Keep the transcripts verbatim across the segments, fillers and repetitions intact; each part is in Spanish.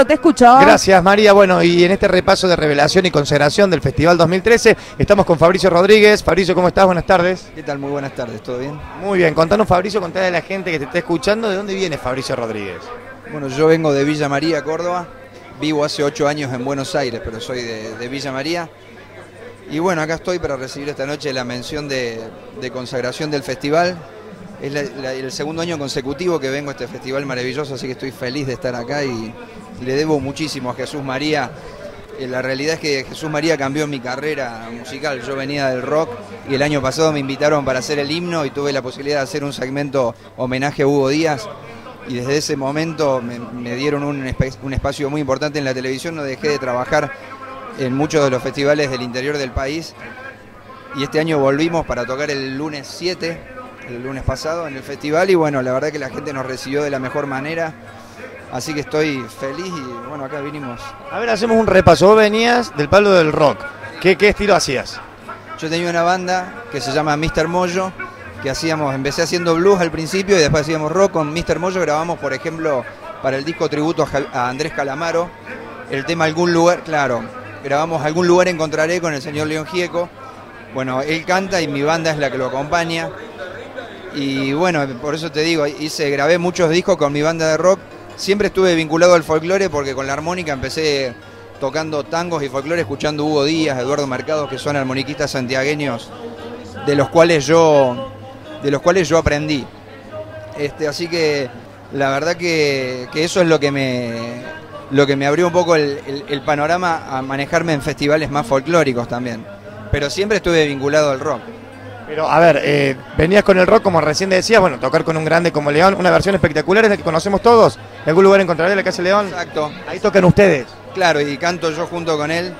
Pablo, te escucho. Gracias, María. Bueno, y en este repaso de revelación y consagración del Festival dos mil trece, estamos con Fabricio Rodríguez. Fabricio, ¿cómo estás? Buenas tardes. ¿Qué tal? Muy buenas tardes, ¿todo bien? Muy bien. Contanos, Fabricio, contale a la gente que te está escuchando, ¿de dónde viene Fabricio Rodríguez? Bueno, yo vengo de Villa María, Córdoba. Vivo hace ocho años en Buenos Aires, pero soy de, de Villa María. Y bueno, acá estoy para recibir esta noche la mención de, de consagración del festival. Es la, la, el segundo año consecutivo que vengo a este festival maravilloso, así que estoy feliz de estar acá y le debo muchísimo a Jesús María. Eh, la realidad es que Jesús María cambió mi carrera musical. Yo venía del rock y el año pasado me invitaron para hacer el himno y tuve la posibilidad de hacer un segmento homenaje a Hugo Díaz. Y desde ese momento me, me dieron un, esp un espacio muy importante en la televisión. No dejé de trabajar en muchos de los festivales del interior del país. Y este año volvimos para tocar el lunes siete, el lunes pasado, en el festival. Y bueno, la verdad que la gente nos recibió de la mejor manera. Así que estoy feliz y bueno, acá vinimos. A ver, hacemos un repaso. Vos venías del palo del rock. ¿Qué, qué estilo hacías? Yo tenía una banda que se llama mister Moyo, que hacíamos, empecé haciendo blues al principio y después hacíamos rock. Con mister Moyo grabamos, por ejemplo, para el disco tributo a Andrés Calamaro, el tema Algún Lugar, claro, grabamos Algún Lugar Encontraré con el señor León Gieco. Bueno, él canta y mi banda es la que lo acompaña. Y bueno, por eso te digo, hice, grabé muchos discos con mi banda de rock. Siempre estuve vinculado al folclore porque con la armónica empecé tocando tangos y folclore, escuchando Hugo Díaz, Eduardo Mercado, que son armoniquistas santiagueños, de los cuales yo, de los cuales yo aprendí. Este, así que la verdad que, que eso es lo que me, lo que me abrió un poco el, el, el panorama a manejarme en festivales más folclóricos también. Pero siempre estuve vinculado al rock. Pero, a ver, eh, venías con el rock, como recién decías, bueno, tocar con un grande como León, una versión espectacular, es la que conocemos todos. ¿En algún lugar encontraré la casa León? Exacto. Ahí tocan ustedes. Claro, y canto yo junto con él,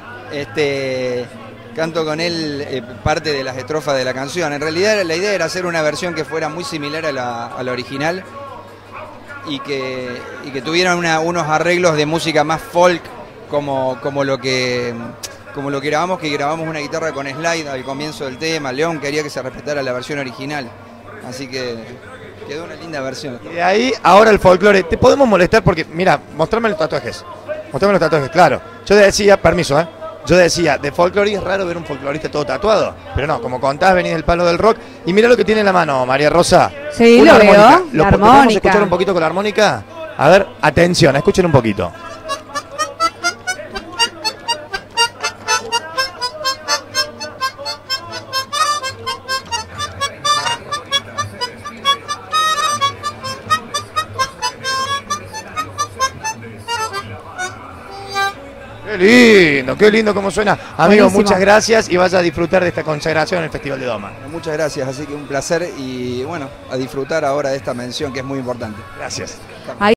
este, canto con él eh, parte de las estrofas de la canción. En realidad la idea era hacer una versión que fuera muy similar a la, a la original y que, y que tuviera una, unos arreglos de música más folk, como, como lo que... como lo que grabamos, que grabamos una guitarra con slide al comienzo del tema. León quería que se respetara la versión original, así que quedó una linda versión. Y de ahí, ahora el folclore. ¿Te podemos molestar? Porque, mira, mostrame los tatuajes. Mostrame los tatuajes, claro. Yo decía, permiso, ¿eh? Yo decía, de folclore es raro ver un folclorista todo tatuado. Pero no, como contás, venís del palo del rock. Y mira lo que tiene en la mano, María Rosa. Sí, una lo armónica. veo. ¿Lo La podemos armónica. escuchar un poquito con la armónica? A ver, atención, escuchen un poquito. Qué lindo, qué lindo cómo suena. Amigo, Buenísimo. muchas gracias y vaya a disfrutar de esta consagración en el Festival de Doma. Muchas gracias, así que un placer y bueno, a disfrutar ahora de esta mención que es muy importante. Gracias. Ahí